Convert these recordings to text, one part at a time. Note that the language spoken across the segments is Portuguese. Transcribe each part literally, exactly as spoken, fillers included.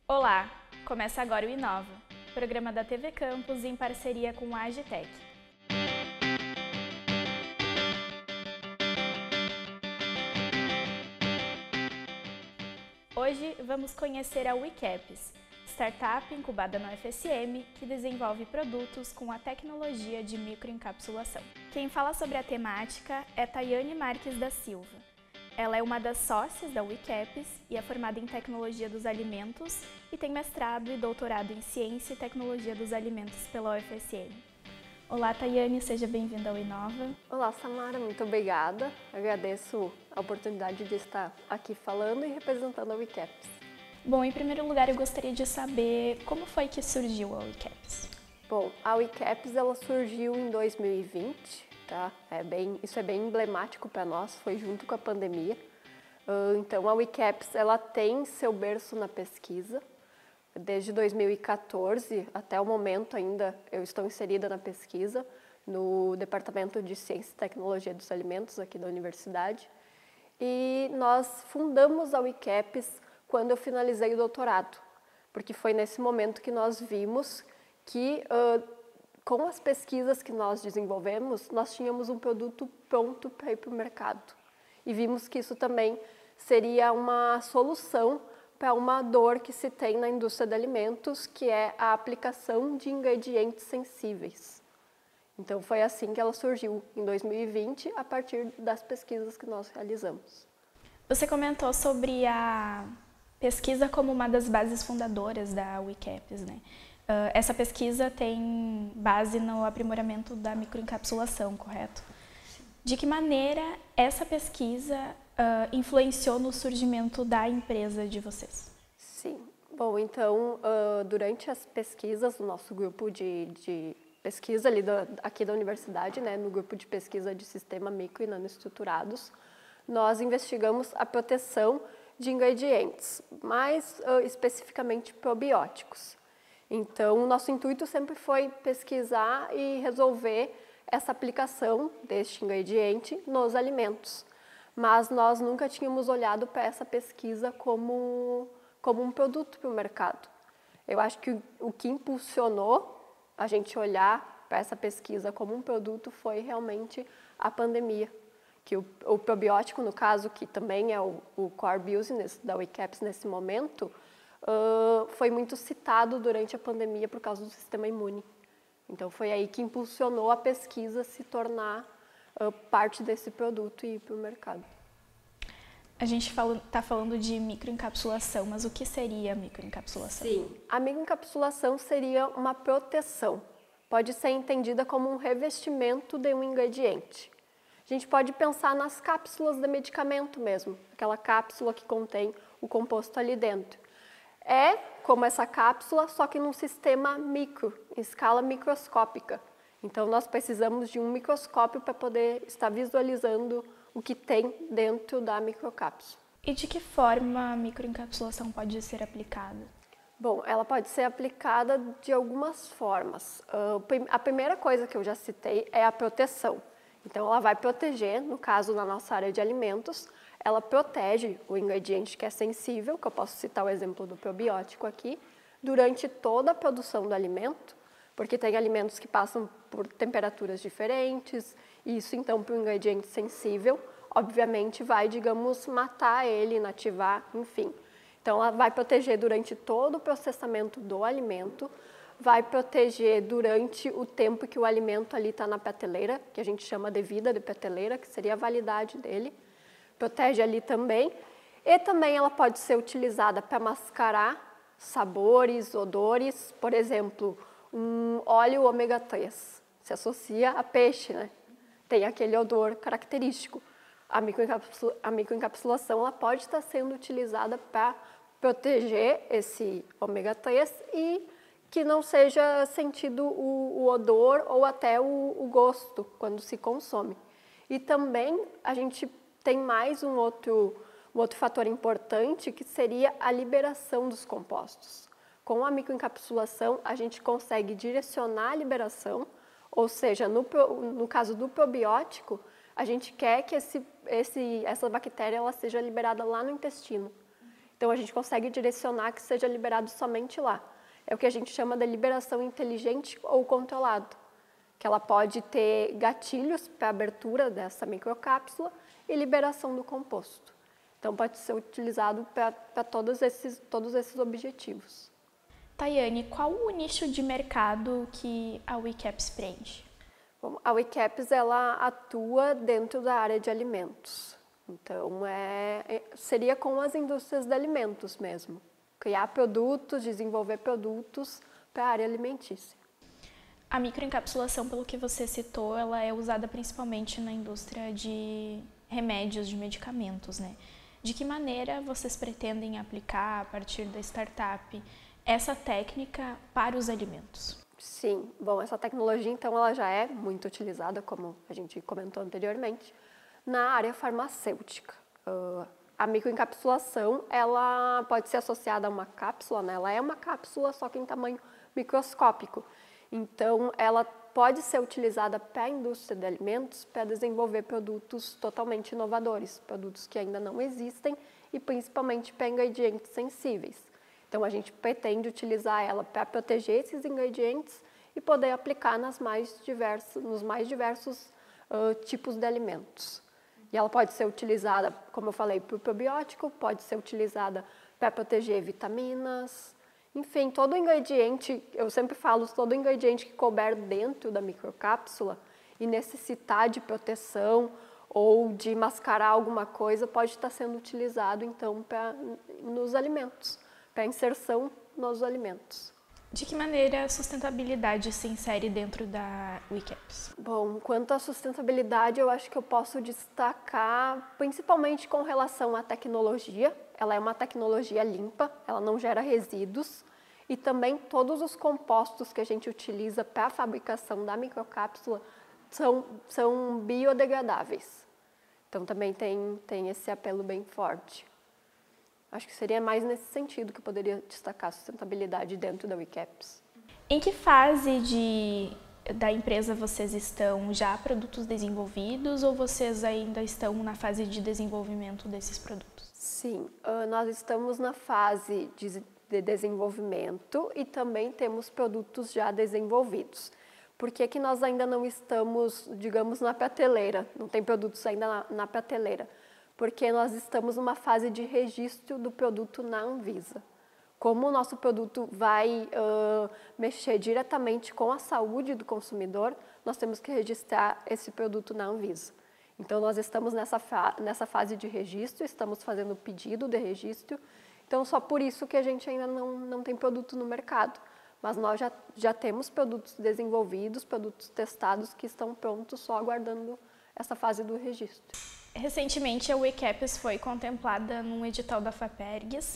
Olá! Começa agora o Inova, programa da T V Campus em parceria com a Agitec. Hoje vamos conhecer a WeCaps, startup incubada na U F S M que desenvolve produtos com a tecnologia de microencapsulação. Quem fala sobre a temática é Tayane Marques da Silva. Ela é uma das sócias da WeCaps e é formada em Tecnologia dos Alimentos e tem mestrado e doutorado em Ciência e Tecnologia dos Alimentos pela U F S M. Olá, Tayane, seja bem-vinda ao Inova. Olá, Samara, muito obrigada. Agradeço a oportunidade de estar aqui falando e representando a WeCaps. Bom, em primeiro lugar, eu gostaria de saber como foi que surgiu a WeCaps. Bom, a WeCaps ela surgiu em dois mil e vinte. Tá? É bem, isso é bem emblemático para nós, foi junto com a pandemia. Uh, então, a WeCaps ela tem seu berço na pesquisa. Desde dois mil e quatorze até o momento ainda eu estou inserida na pesquisa, no Departamento de Ciência e Tecnologia dos Alimentos aqui da universidade. E nós fundamos a WeCaps quando eu finalizei o doutorado, porque foi nesse momento que nós vimos que uh, com as pesquisas que nós desenvolvemos, nós tínhamos um produto pronto para ir para o mercado. E vimos que isso também seria uma solução para uma dor que se tem na indústria de alimentos, que é a aplicação de ingredientes sensíveis. Então, foi assim que ela surgiu em dois mil e vinte, a partir das pesquisas que nós realizamos. Você comentou sobre a pesquisa como uma das bases fundadoras da WeCaps, né? Uh, essa pesquisa tem base no aprimoramento da microencapsulação, correto? Sim. De que maneira essa pesquisa uh, influenciou no surgimento da empresa de vocês? Sim. Bom, então, uh, durante as pesquisas do nosso grupo de, de pesquisa ali da, aqui da universidade, né, no grupo de pesquisa de sistema micro e nanoestruturados, nós investigamos a proteção de ingredientes, mais uh, especificamente probióticos. Então, o nosso intuito sempre foi pesquisar e resolver essa aplicação deste ingrediente nos alimentos. Mas nós nunca tínhamos olhado para essa pesquisa como, como um produto para o mercado. Eu acho que o, o que impulsionou a gente olhar para essa pesquisa como um produto foi realmente a pandemia. Que o, o probiótico, no caso, que também é o, o core business da WeCaps nesse momento, Uh, foi muito citado durante a pandemia por causa do sistema imune. Então, foi aí que impulsionou a pesquisa se tornar uh, parte desse produto e ir para o mercado. A gente está falando de microencapsulação, mas o que seria a microencapsulação? Sim, a microencapsulação seria uma proteção. Pode ser entendida como um revestimento de um ingrediente. A gente pode pensar nas cápsulas de medicamento mesmo, aquela cápsula que contém o composto ali dentro. É como essa cápsula, só que num sistema micro, em escala microscópica. Então, nós precisamos de um microscópio para poder estar visualizando o que tem dentro da microcápsula. E de que forma a microencapsulação pode ser aplicada? Bom, ela pode ser aplicada de algumas formas. Uh, a primeira coisa que eu já citei é a proteção. Então, ela vai proteger, no caso da nossa área de alimentos, ela protege o ingrediente que é sensível, que eu posso citar o exemplo do probiótico aqui, durante toda a produção do alimento, porque tem alimentos que passam por temperaturas diferentes, e isso então para o ingrediente sensível, obviamente vai, digamos, matar ele, inativar, enfim. Então ela vai proteger durante todo o processamento do alimento, vai proteger durante o tempo que o alimento ali está na prateleira, que a gente chama de vida de prateleira, que seria a validade dele. Protege ali também, e também ela pode ser utilizada para mascarar sabores, odores, por exemplo, um óleo ômega três, se associa a peixe, né? Tem aquele odor característico. A, microencapsula, a microencapsulação ela pode estar sendo utilizada para proteger esse ômega três e que não seja sentido o, o odor ou até o, o gosto quando se consome. E também a gente tem mais um outro, um outro fator importante, que seria a liberação dos compostos. Com a microencapsulação, a gente consegue direcionar a liberação, ou seja, no, no caso do probiótico, a gente quer que esse, esse, essa bactéria ela seja liberada lá no intestino. Então, a gente consegue direcionar que seja liberado somente lá. É o que a gente chama de liberação inteligente ou controlado, que ela pode ter gatilhos para a abertura dessa microcápsula e liberação do composto. Então, pode ser utilizado para todos esses, todos esses objetivos. Tayane, qual o nicho de mercado que a WeCaps preenche? Bom, a WeCaps ela atua dentro da área de alimentos. Então, é, seria com as indústrias de alimentos mesmo. Criar produtos, desenvolver produtos para a área alimentícia. A microencapsulação, pelo que você citou, ela é usada principalmente na indústria de remédios, de medicamentos, né? De que maneira vocês pretendem aplicar, a partir da startup, essa técnica para os alimentos? Sim, bom, essa tecnologia, então, ela já é muito utilizada, como a gente comentou anteriormente, na área farmacêutica. Uh, a microencapsulação, ela pode ser associada a uma cápsula, né? Ela é uma cápsula, só que em tamanho microscópico. Então, ela pode ser utilizada para a indústria de alimentos para desenvolver produtos totalmente inovadores, produtos que ainda não existem e principalmente para ingredientes sensíveis. Então, a gente pretende utilizar ela para proteger esses ingredientes e poder aplicar nas mais diversos, nos mais diversos uh, tipos de alimentos. E ela pode ser utilizada, como eu falei, para o probiótico, pode ser utilizada para proteger vitaminas, enfim, todo ingrediente, eu sempre falo, todo ingrediente que couber dentro da microcápsula e necessitar de proteção ou de mascarar alguma coisa pode estar sendo utilizado, então, pra, nos alimentos, para inserção nos alimentos. De que maneira a sustentabilidade se insere dentro da WeCaps? Bom, quanto à sustentabilidade, eu acho que eu posso destacar principalmente com relação à tecnologia. Ela é uma tecnologia limpa, ela não gera resíduos e também todos os compostos que a gente utiliza para a fabricação da microcápsula são, são biodegradáveis. Então também tem, tem esse apelo bem forte. Acho que seria mais nesse sentido que eu poderia destacar a sustentabilidade dentro da WeCaps. Em que fase de, da empresa vocês estão? Já produtos desenvolvidos ou vocês ainda estão na fase de desenvolvimento desses produtos? Sim, nós estamos na fase de, de desenvolvimento e também temos produtos já desenvolvidos. Por que que nós ainda não estamos, digamos, na prateleira? Não tem produtos ainda na, na prateleira? Porque nós estamos numa fase de registro do produto na Anvisa. Como o nosso produto vai uh, mexer diretamente com a saúde do consumidor, nós temos que registrar esse produto na Anvisa. Então, nós estamos nessa, fa nessa fase de registro, estamos fazendo o pedido de registro, então só por isso que a gente ainda não, não tem produto no mercado. Mas nós já, já temos produtos desenvolvidos, produtos testados que estão prontos, só aguardando essa fase do registro. Recentemente, a WeCaps foi contemplada num edital da FAPERGS,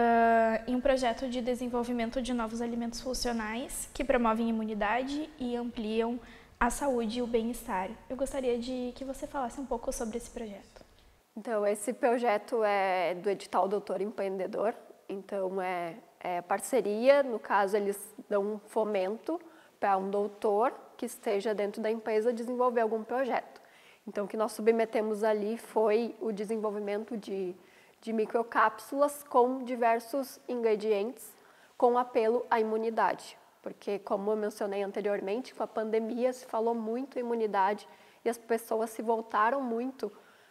uh, em um projeto de desenvolvimento de novos alimentos funcionais que promovem imunidade e ampliam a saúde e o bem-estar. Eu gostaria de que você falasse um pouco sobre esse projeto. Então, esse projeto é do edital Doutor Empreendedor, então é, é parceria, no caso eles dão um fomento para um doutor que esteja dentro da empresa desenvolver algum projeto. Então, o que nós submetemos ali foi o desenvolvimento de, de microcápsulas com diversos ingredientes com apelo à imunidade. Porque, como eu mencionei anteriormente, com a pandemia se falou muito em imunidade e as pessoas se voltaram muito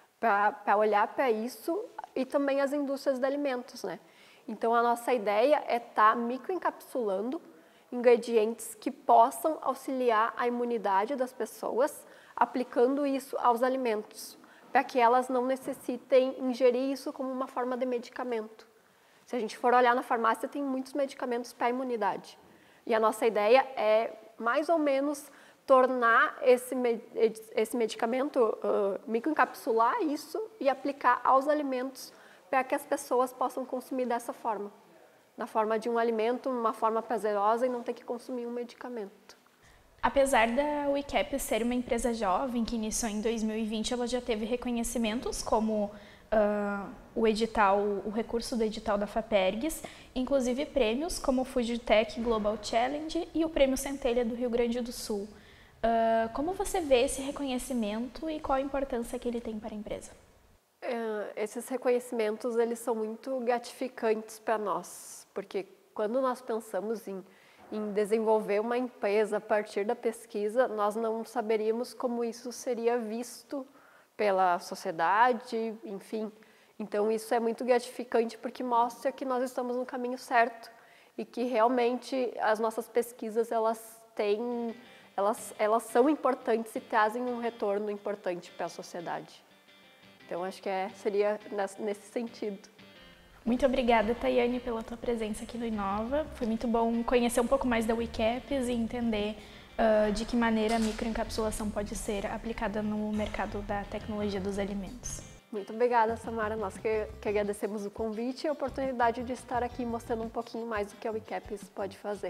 para olhar para isso e também as indústrias de alimentos, né? Então, a nossa ideia é estar microencapsulando ingredientes que possam auxiliar a imunidade das pessoas, aplicando isso aos alimentos, para que elas não necessitem ingerir isso como uma forma de medicamento. Se a gente for olhar na farmácia, tem muitos medicamentos para a imunidade. E a nossa ideia é, mais ou menos, tornar esse, esse medicamento, uh, microencapsular isso e aplicar aos alimentos para que as pessoas possam consumir dessa forma. Na forma de um alimento, uma forma prazerosa e não ter que consumir um medicamento. Apesar da WeCaps ser uma empresa jovem que iniciou em dois mil e vinte, ela já teve reconhecimentos como uh, o edital, o recurso do edital da FAPERGS, inclusive prêmios como o Fujitec Global Challenge e o Prêmio Centelha do Rio Grande do Sul. Uh, como você vê esse reconhecimento e qual a importância que ele tem para a empresa? esses reconhecimentos, eles são muito gratificantes para nós, porque quando nós pensamos em, em desenvolver uma empresa a partir da pesquisa, nós não saberíamos como isso seria visto pela sociedade, enfim. Então, isso é muito gratificante porque mostra que nós estamos no caminho certo e que realmente as nossas pesquisas, elas têm, elas, elas são importantes e trazem um retorno importante para a sociedade. Então, acho que é, seria nesse sentido. Muito obrigada, Tayane, pela tua presença aqui no Inova. Foi muito bom conhecer um pouco mais da WeCaps e entender uh, de que maneira a microencapsulação pode ser aplicada no mercado da tecnologia dos alimentos. Muito obrigada, Samara. Nós que, que agradecemos o convite e a oportunidade de estar aqui mostrando um pouquinho mais do que a WeCaps pode fazer.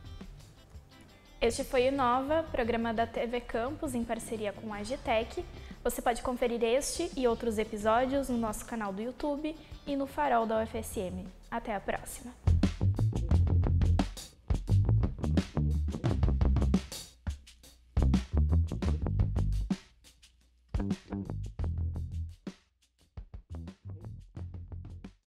Este foi o Inova, programa da T V Campus em parceria com a Agitec. Você pode conferir este e outros episódios no nosso canal do YouTube e no Farol da U F S M. Até a próxima! Thank you.